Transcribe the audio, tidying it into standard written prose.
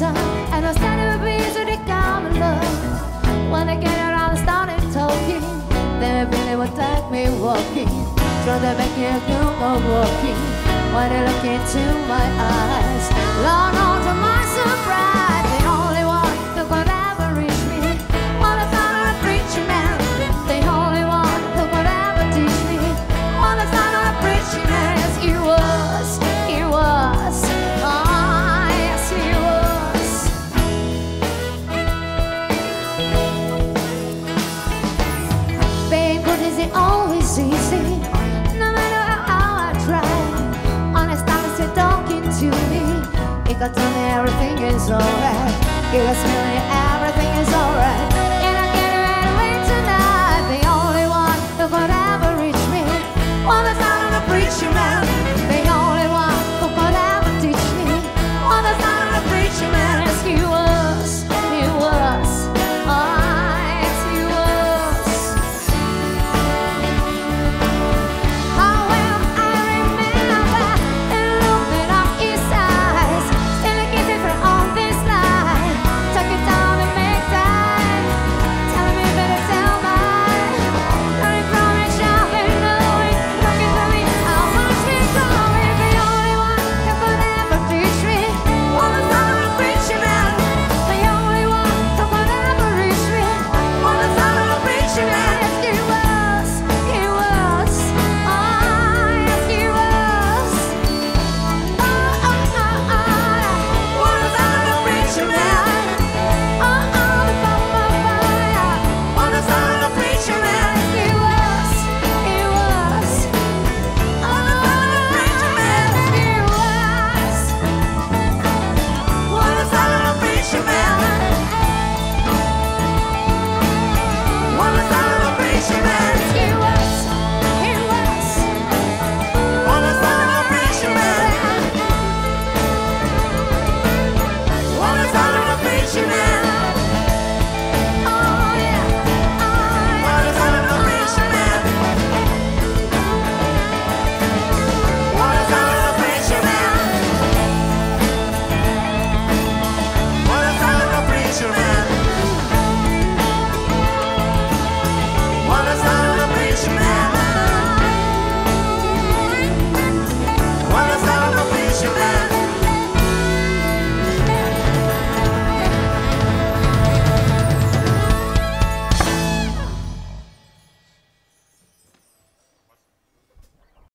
sun, and I started to be so they come in love. When I get around, I started talking. Then really would take me walking. Try to make you go walking. When they look into my eyes, Lord knows to my surprise, the only one who could ever reach me was the son of a preacher man. The only one who could ever teach me was the son of a preacher man. Yes, he was, ah, yes, he was. Babe, what is it always easy? No matter how I try, honest, honestly talking to me. You got to tell me everything is alright. You got to tell me everything is alright.